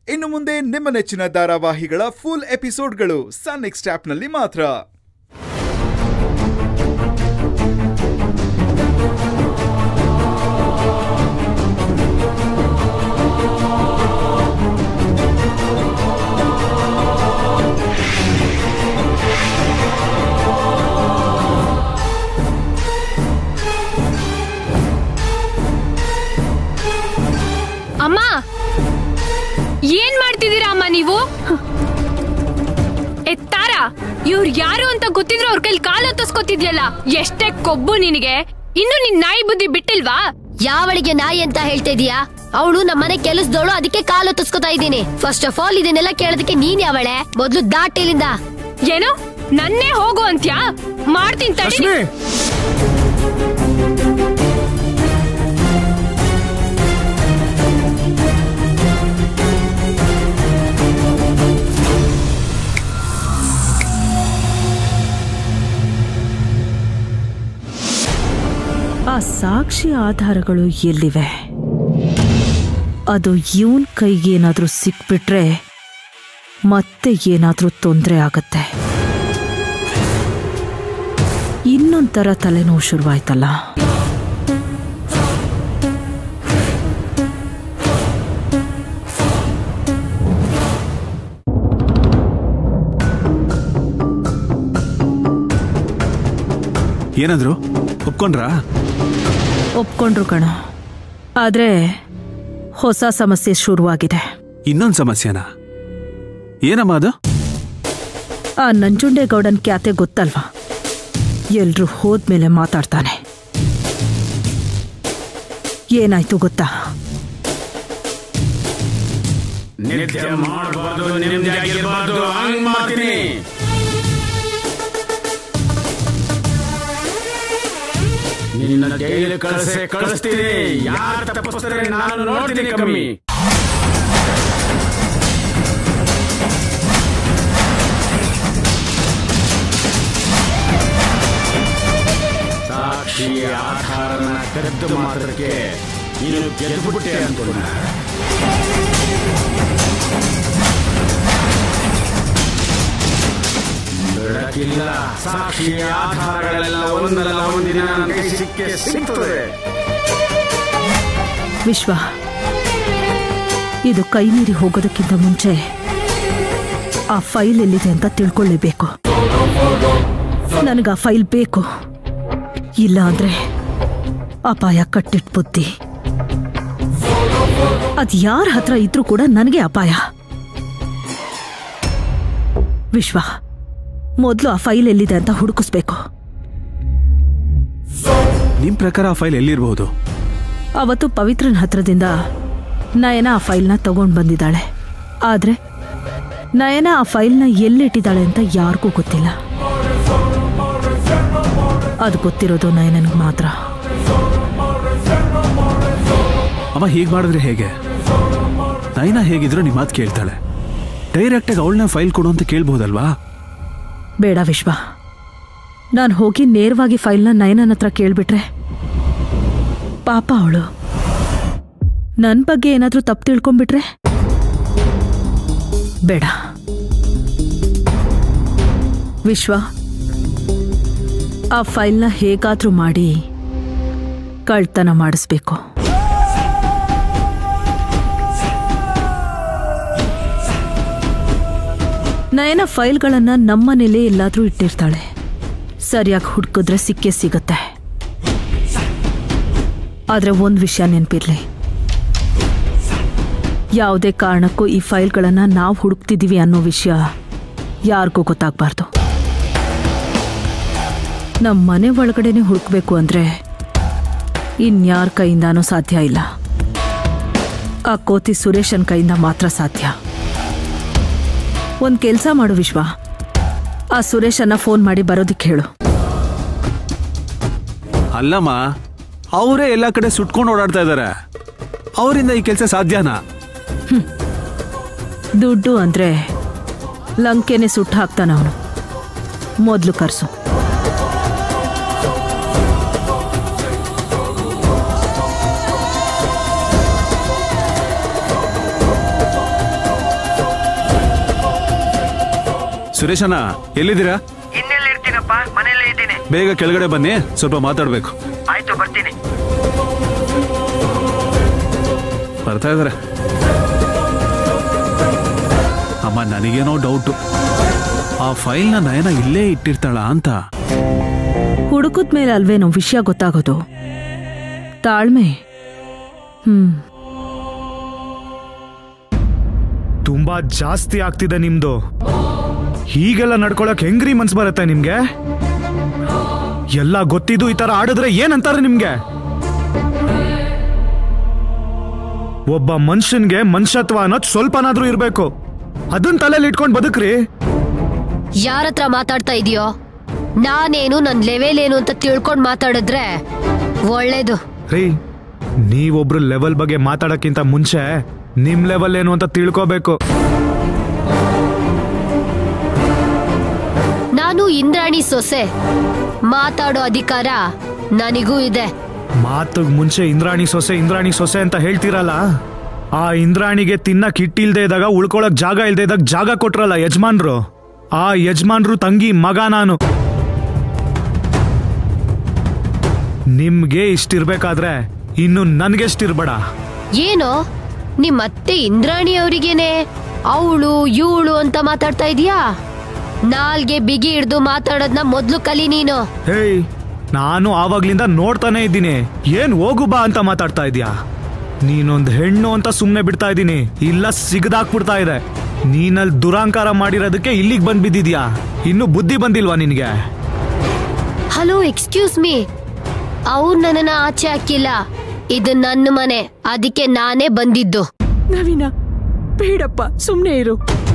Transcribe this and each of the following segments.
ಇನ್ನು ಮುಂದೆ ನಿಮ್ಮ ನೆಚ್ಚಿನ ಧಾರಾವಾಹಿಗಳ ಫುಲ್ ಎಪಿಸೋಡ್ಗಳು ಸನ್ ನೆಕ್ಸ್ಟ್ ಆಪ್ನಲ್ಲಿ ಮಾತ್ರ. ಅಮ್ಮ, ಏನ್ ಮಾಡ್ತಿದ್ದೀರಾ ಅಮ್ಮ ನೀವು? ತಾರಾ, ಇವ್ರು ಯಾರು ಅಂತ ಗೊತ್ತಿದ್ರು ಅವ್ರ ಕೈಲಿ ಕಾಲು ಹೊತ್ತಿಸ್ಕೊತಿದ್ಯಲ್ಲ. ಎಷ್ಟೇ ಕೊಬ್ಬು ನಿನಗೆ, ಇನ್ನು ನಿನ್ ನಾಯಿ ಬುದ್ಧಿ ಬಿಟ್ಟಿಲ್ವಾ? ಯಾವಳಿಗೆ ನಾಯಿ ಅಂತ ಹೇಳ್ತಾ ಇದೀಯಾ? ಅವಳು ನಮ್ಮನೆ ಕೆಲಸದವಳು, ಅದಕ್ಕೆ ಕಾಲು ಹೊತ್ತಿಸ್ಕೊತಾ ಇದ್ದೀನಿ. ಫಸ್ಟ್ ಆಫ್ ಆಲ್ ಇದನ್ನೆಲ್ಲ ಕೇಳೋದಕ್ಕೆ ನೀನ್ ಯಾವಳೆ? ಮೊದ್ಲು ದಾಟಿಲಿಂದ. ಏನು ನನ್ನೇ ಹೋಗು ಅಂತ್ಯಾ? ಮಾಡ್ತೀನಿ ತಡಿ. ಆ ಸಾಕ್ಷಿ ಆಧಾರಗಳು ಎಲ್ಲಿವೆ? ಅದು ಇವನ್ ಕೈಗೆ ಏನಾದ್ರೂ ಸಿಕ್ಬಿಟ್ರೆ ಮತ್ತೆ ಏನಾದ್ರೂ ತೊಂದರೆ ಆಗತ್ತೆ. ಇನ್ನೊಂಥರ ತಲೆನೋವು ಶುರುವಾಯ್ತಲ್ಲ. ಏನಂದ್ರು? ಒಪ್ಕೊಂಡ್ರು ಕಣ. ಆದ್ರೆ ಹೊಸ ಸಮಸ್ಯೆ ಶುರುವಾಗಿದೆ. ಇನ್ನೊಂದು ಸಮಸ್ಯೆನಾ? ಏನಮ್ಮ ಅದು? ಆ ನಂಜುಂಡೇಗೌಡನ್ ಖ್ಯಾತೆ ಗೊತ್ತಲ್ವಾ? ಎಲ್ರೂ ಹೋದ್ಮೇಲೆ ಮಾತಾಡ್ತಾನೆ. ಏನಾಯ್ತು ಗೊತ್ತಾ? ನಿನ್ನ ಜೈಲು ಕಳಿಸ್ತೀನಿ. ಯಾರು ತಪ್ಪಿಸ್ತಾರೆ ನಾನು ನೋಡ್ತೀನಿ ಕಮ್ಮಿ. ಸಾಕ್ಷಿ ಆಧಾರನ ತೆರೆದು ಮಾತ್ರಕ್ಕೆ ನೀನು ಗೆದ್ದುಬಿಟ್ಟೆ ಅನ್ಕೊಂಡ. ಬೆಳಕಿಲ್ಲ, ಸಾಕ್ಷಿ ಆಧಾರಗಳೆಲ್ಲ ಒಂದಲ್ಲ ಒಂದಿನ ಕೈ ಸಿಕ್ಕೇ ಸಿಗ್ತದೆ. ವಿಶ್ವ, ಇದು ಕೈ ಮೀರಿ ಹೋಗೋದಕ್ಕಿಂತ ಮುಂಚೆ ಆ ಫೈಲ್ ಎಲ್ಲಿದೆ ಅಂತ ತಿಳ್ಕೊಳ್ಳೇಬೇಕು. ನನಗೆ ಆ ಫೈಲ್ ಬೇಕು. ಇಲ್ಲ ಅಂದ್ರೆ ಅಪಾಯ ಕಟ್ಟಿಟ್ ಬುದ್ಧಿ. ಅದ್ ಯಾರ ಹತ್ರ ಇದ್ರೂ ಕೂಡ ನನಗೆ ಅಪಾಯ. ವಿಶ್ವ, ಮೊದಲು ಆ ಫೈಲ್ ಎಲ್ಲಿದೆ ಅಂತ ಹುಡುಕಿಸ್ಬೇಕು. ನಿಮ್ ಪ್ರಕಾರ ಆ ಫೈಲ್ ಎಲ್ಲಿರಬಹುದು? ಅವತ್ತು ಪವಿತ್ರನ ಹತ್ರದಿಂದ ನಯನ ಆ ಫೈಲ್ನ ತಗೊಂಡು ಬಂದಿದ್ದಾಳೆ. ಆದ್ರೆ ನಯನ ಆ ಫೈಲ್ನ ಎಲ್ಲಿಟ್ಟಿದ್ದಾಳೆ ಅಂತ ಯಾರಿಗೂ ಗೊತ್ತಿಲ್ಲ. ಅದು ಗೊತ್ತಿರೋದು ನಯನನ್ಗೆ ಮಾತ್ರ. ಅಮ್ಮ, ಹೀಗೆ ಮಾಡಿದ್ರೆ ಹೇಗೆ? ನಯನ ಹೇಗಿದ್ರು ನಿಮ್ಮ ಮಾತು ಕೇಳ್ತಾಳೆ. ಡೈರೆಕ್ಟಾಗಿ ಅವಳನ್ನ ಫೈಲ್ ಕೊಡು ಅಂತ ಕೇಳ್ಬೋದಲ್ವಾ? ಬೇಡ ವಿಶ್ವ, ನಾನು ಹೋಗಿ ನೇರವಾಗಿ ಫೈಲ್ನ ನಯನನ ಹತ್ರ ಕೇಳ್ಬಿಟ್ರೆ ಪಾಪ ಅವಳು ನನ್ನ ಬಗ್ಗೆ ಏನಾದ್ರೂ ತಪ್ಪು ತಿಳ್ಕೊಂಡ್ಬಿಟ್ರೆ. ಬೇಡ ವಿಶ್ವ, ಆ ಫೈಲ್ನ ಹೇಗಾದ್ರೂ ಮಾಡಿ ಕಳ್ತನ ಮಾಡಿಸ್ಬೇಕು. ನಯನ ಫೈಲ್ಗಳನ್ನ ನಮ್ಮನೇಲೇ ಎಲ್ಲಾದ್ರೂ ಇಟ್ಟಿರ್ತಾಳೆ. ಸರಿಯಾಗಿ ಹುಡುಕಿದ್ರೆ ಸಿಕ್ಕೇ ಸಿಗುತ್ತೆ. ಆದ್ರೆ ಒಂದು ವಿಷಯ ನೆನಪಿರ್ಲಿ, ಯಾವುದೇ ಕಾರಣಕ್ಕೂ ಈ ಫೈಲ್ಗಳನ್ನ ನಾವು ಹುಡುಕ್ತಿದ್ದೀವಿ ಅನ್ನೋ ವಿಷಯ ಯಾರಿಗೂ ಗೊತ್ತಾಗಬಾರ್ದು. ನಮ್ಮ ಮನೆ ಒಳಗಡೆನೆ ಹುಡುಕ್ಬೇಕು ಅಂದ್ರೆ ಇನ್ಯಾರ ಕೈಯಿಂದಾನೂ ಸಾಧ್ಯ ಇಲ್ಲ. ಆ ಕೋತಿ ಸುರೇಶನ್ ಕೈಯಿಂದ ಮಾತ್ರ ಸಾಧ್ಯ. ಒಂದು ಕೆಲಸ ಮಾಡು ವಿಶ್ವ, ಆ ಸುರೇಶನ್ನ ಫೋನ್ ಮಾಡಿ ಬರೋದಕ್ಕೆ ಹೇಳು. ಅಲ್ಲಮ್ಮ, ಅವರೇ ಎಲ್ಲ ಕಡೆ ಸುಟ್ಕೊಂಡು ಓಡಾಡ್ತಾ ಇದ್ದಾರೆ. ಅವರಿಂದ ಈ ಕೆಲಸ ಸಾಧ್ಯನಾ? ದುಡ್ಡು ಅಂದ್ರೆ ಲಂಕೆನೆ ಸುಟ್ಟು ಹಾಕ್ತಾನ ಅವನು. ಮೊದಲು ಕರ್ಸು. ಸುರೇಶಣ್ಣ ಎಲ್ಲಿದ್ದೀರಾ? ಇನ್ನೆಲ್ಲಿ ಇರ್ತೀನಪ್ಪ, ಮನೆಯಲ್ಲೇ ಇದ್ದೀನಿ. ಬೇಗ ಕೆಳಗಡೆ ಬನ್ನಿ, ಸ್ವಲ್ಪ ಮಾತಾಡ್ಬೇಕು. ಆಯ್ತು, ಬರ್ತೀನಿ. ಬರ್ತಾ ಇದಾರೆ. ಅಮ್ಮ ನನಗೇನೋ ಡೌಟು, ಆ ಫೈಲ್ನ ನಯನ ಇಲ್ಲೇ ಇಟ್ಟಿರ್ತಾಳ ಅಂತ. ಹುಡುಕುದ್ಮೇಲೆ ಅಲ್ವೇನೋ ವಿಷಯ ಗೊತ್ತಾಗೋದು. ತಾಳ್ಮೆ. ತುಂಬಾ ಜಾಸ್ತಿ ಆಗ್ತಿದೆ ನಿಮ್ದು. ಹೀಗೆಲ್ಲ ನಡ್ಕೊಳಕ್ ಹೆಂಗ್ರಿ ಮನ್ಸ್ ಬರುತ್ತೆ ನಿಮ್ಗೆ? ಎಲ್ಲ ಗೊತ್ತಿದ್ದು ಈ ತರ ಆಡಿದ್ರೆ ಏನಂತಾರೆ ನಿಮ್ಗೆ? ಒಬ್ಬ ಮನುಷ್ಯನ್ಗೆ ಮನುಷ್ಯತ್ವ ಅನ್ನೋದು ಸ್ವಲ್ಪನಾದ್ರೂ ಇರ್ಬೇಕು. ಅದನ್ನ ತಲೆಯಲ್ಲಿ ಇಟ್ಕೊಂಡ್ ಬದುಕ್ರಿ. ಯಾರತ್ರ ಮಾತಾಡ್ತಾ ಇದೀಯೋ? ನಾನೇನು ನನ್ ಲೆವೆಲ್ ಏನು ಅಂತ ತಿಳ್ಕೊಂಡ್ ಮಾತಾಡಿದ್ರೆ ಒಳ್ಳೇದು. ರೀ, ನೀವೊಬ್ರು ಲೆವೆಲ್ ಬಗ್ಗೆ ಮಾತಾಡಕ್ಕಿಂತ ಮುಂಚೆ ನಿಮ್ ಲೆವೆಲ್ ಏನು ಅಂತ ತಿಳ್ಕೋಬೇಕು. ನಾನು ಇಂದ್ರಾಣಿ ಸೊಸೆ, ಮಾತಾಡೋ ಅಧಿಕಾರ ನನಗೂ ಇದೆ. ಮಾತುಗ್ ಮುಂಚೆ ಇಂದ್ರಾಣಿ ಸೊಸೆ ಅಂತ ಹೇಳ್ತೀರಲ್ಲ, ಆ ಇಂದ್ರಾಣಿಗೆ ತಿನ್ನಕ್ ಹಿಟ್ಟಿಲ್ದೇ ಇದ್ದಾಗ ಉಳ್ಕೊಳಕ್ ಜಾಗ ಇಲ್ದೇ ಇದ್ದಾಗ ಜಾಗ ಕೊಟ್ರಲ್ಲ ಯಜಮಾನ್ರು, ಆ ಯಜಮಾನ್ರು ತಂಗಿ ಮಗ ನಾನು. ನಿಮ್ಗೆ ಇಷ್ಟಿರ್ಬೇಕಾದ್ರೆ ಇನ್ನು ನನ್ಗೆಷ್ಟಿರ್ಬೇಡ. ಏನೋ ನಿಮ್ಮತ್ತೆ ಇಂದ್ರಾಣಿ ಅವರಿಗೇನೆ ಅವಳು ಇವಳು ಅಂತ ಮಾತಾಡ್ತಾ ಇದೀಯಾ? ನಾಲ್ಗೆ ಬಿಗಿ ಹಿಡ್ದು ಮಾತಾಡೋದ್ನ ಮೊದ್ಲು ಕಲಿ ನೀನು. ಹೇಯ್, ನಾನು ಆವಾಗ್ಲಿಂದ ನೋಡ್ತಾನೆ ಇದ್ದೀನಿ. ಏನ್ ಹೋಗು ಬಾ ಅಂತ ಮಾತಾಡ್ತಾ ಇದ್ಯಾ? ನೀನೊಂದ್ ಹೆಣ್ಣು ಅಂತ ಸುಮ್ನೆ ಬಿಡ್ತಾ ಇದ್ದೀನಿ, ಇಲ್ಲ ಸಿಗದಾಕ್ಬಿಡ್ತಾ ಇದೆ. ನೀನಲ್ಲಿ ದುರಾಂಕಾರ ಮಾಡಿರೋದಕ್ಕೆ ಇಲ್ಲಿಗೆ ಬಂದ್ ಬಿದ್ದಿದ್ಯಾ? ಇನ್ನು ಬುದ್ಧಿ ಬಂದಿಲ್ವಾ ನಿನ್ಗೆ? Hello, excuse me. ಅವ್ರು ನನ್ನನ್ನ ಆಚೆ ಹಾಕಿಲ್ಲ, ಇದು ನನ್ನ ಮನೆ, ಅದಕ್ಕೆ ನಾನೇ ಬಂದಿದ್ದು. ನವೀನ, ಬೇಡಪ್ಪ, ಸುಮ್ನೆ ಇರು.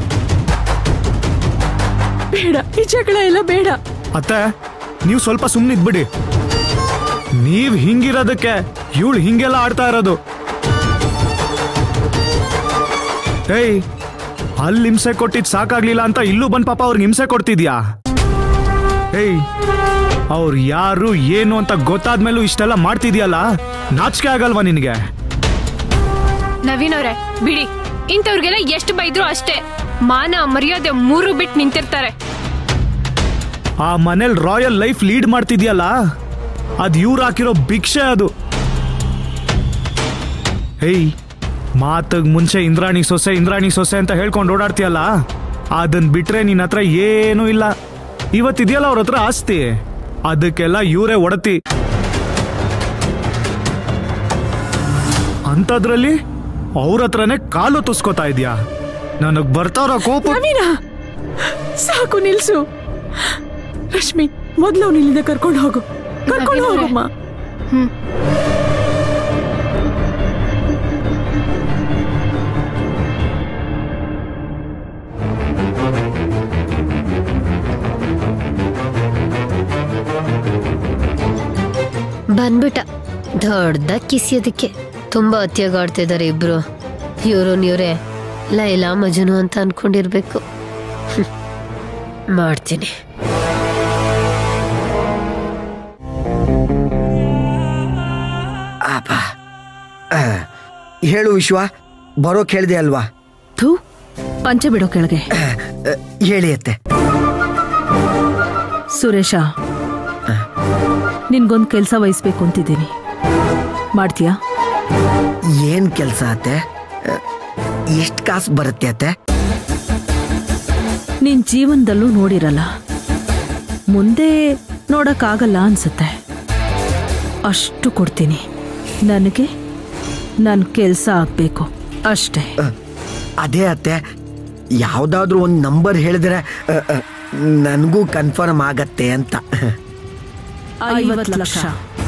ಬೇಡ, ಈ ಜಗಳ ಎಲ್ಲ ಬೇಡ. ಅತ್ತೆ, ನೀವು ಸ್ವಲ್ಪ ಸುಮ್ನೆ ಇದ್ಬಿಡಿ. ನೀವ್ ಹಿಂಗಿರೋದಕ್ಕೆ ಇವಳು ಹಿಂಗೆಲ್ಲ ಆಡ್ತಾ ಇರೋದು. ಏಯ್, ಅಲ್ಲಿ ಹಿಂಸೆ ಕೊಟ್ಟಿದ್ ಸಾಕಾಗ್ಲಿಲ್ಲ ಅಂತ ಇಲ್ಲೂ ಬಂದ್ ಪಾಪ ಅವ್ರಿಗೆ ಹಿಂಸೆ ಕೊಡ್ತಿದ್ಯಾ? ಏಯ್, ಅವ್ರು ಯಾರು ಏನು ಅಂತ ಗೊತ್ತಾದ್ಮೇಲೂ ಇಷ್ಟೆಲ್ಲ ಮಾಡ್ತಿದ್ಯಲ್ಲ, ನಾಚಿಕೆ ಆಗಲ್ವಾ ನಿನ್ಗೆ? ನವೀನ್ ಅವ್ರೆ ಬಿಡಿ, ಇಂಥವ್ರಿಗೆಲ್ಲ ಎಷ್ಟು ಬೈದ್ರು ಅಷ್ಟೇ. ಮಾನ ಮರ್ಯಾದೆ ಮೂರು ಬಿಟ್ಟು ನಿಂತಿರ್ತಾರೆ. ಆ ಮನೇಲಿ ರಾಯಲ್ ಲೈಫ್ ಲೀಡ್ ಮಾಡ್ತಿದ್ಯಲ್ಲ, ಅದ್ ಇವ್ರು ಹಾಕಿರೋ ಭಿಕ್ಷೆ ಅದು. ಹೇಯ್, ಮಾತಗ್ ಮುಂಚೆ ಇಂದ್ರಾಣಿ ಸೊಸೆ ಅಂತ ಹೇಳ್ಕೊಂಡು ಓಡಾಡ್ತೀಯಲ್ಲ, ಅದನ್ ಬಿಟ್ರೆ ನಿನ್ನ ಹತ್ರ ಏನೂ ಇಲ್ಲ. ಇವತ್ತಿದೆಯಲ್ಲ ಅವ್ರ ಹತ್ರ ಆಸ್ತಿ, ಅದಕ್ಕೆಲ್ಲ ಇವರೇ ಒಡತಿ. ಅಂತದ್ರಲ್ಲಿ ಅವ್ರ ಹತ್ರನೇ ಕಾಲು ತುಸ್ಕೋತಾ ಇದ್ಯಾ? ನನಗ್ ಬರ್ತಾರ ಕೋಪ. ಸಾಕು, ನಿಲ್ಸು. ರಶ್ಮಿ, ಮೊದ್ಲು ಇಲ್ಲಿಂದ ಕರ್ಕೊಂಡು ಹೋಗಮ್ಮ. ಬಂದ್ಬಿಟ್ಟ ದೊಡ್ಡ ಕಿಸಿಯೋದಕ್ಕೆ. ತುಂಬಾ ಅತ್ಯಾಗಾಡ್ತಿದ್ದಾರೆ ಇಬ್ರು. ಇವ್ರೇ ಲೈಲಾ ಮಜನು ಅಂತ ಅನ್ಕೊಂಡಿರ್ಬೇಕು. ಮಾಡ್ತೀನಿ. ಹೇಳು ವಿಶ್ವ, ಬರೋಕ್ ಹೇಳ್ದೆ ಅಲ್ವಾ? ಥೂ, ಪಂಚೆ ಬಿಡೋ ಕೆಳಗೆ. ಹೇಳಿ ಅತ್ತೆ. ಸುರೇಶ, ನಿನ್ಗೊಂದ್ ಕೆಲ್ಸ ವಹಿಸ್ಬೇಕು ಅಂತಿದ್ದೀನಿ, ಮಾಡ್ತೀಯಾ? ಏನ್ ಕೆಲ್ಸ ಅತ್ತೆ? ಎಷ್ಟ್ ಕಾಸು ಬರುತ್ತೆ ಅತ್ತೆ? ನಿನ್ ಜೀವನದಲ್ಲೂ ನೋಡಿರಲ್ಲ, ಮುಂದೆ ನೋಡಕ್ಕಾಗಲ್ಲ ಅನ್ಸುತ್ತೆ. ಅಷ್ಟು ಕೊಡ್ತೀನಿ. ನನಗೆ ನನ್ ಕೆಲ್ಸ ಆಗ್ಬೇಕು ಅಷ್ಟೇ. ಅದೇ ಅತ್ತೆ, ಯಾವ್ದಾದ್ರು ಒಂದ್ ನಂಬರ್ ಹೇಳಿದ್ರೆ ನನಗೂ ಕನ್ಫರ್ಮ್ ಆಗತ್ತೆ ಅಂತ. 50 ಲಕ್ಷ.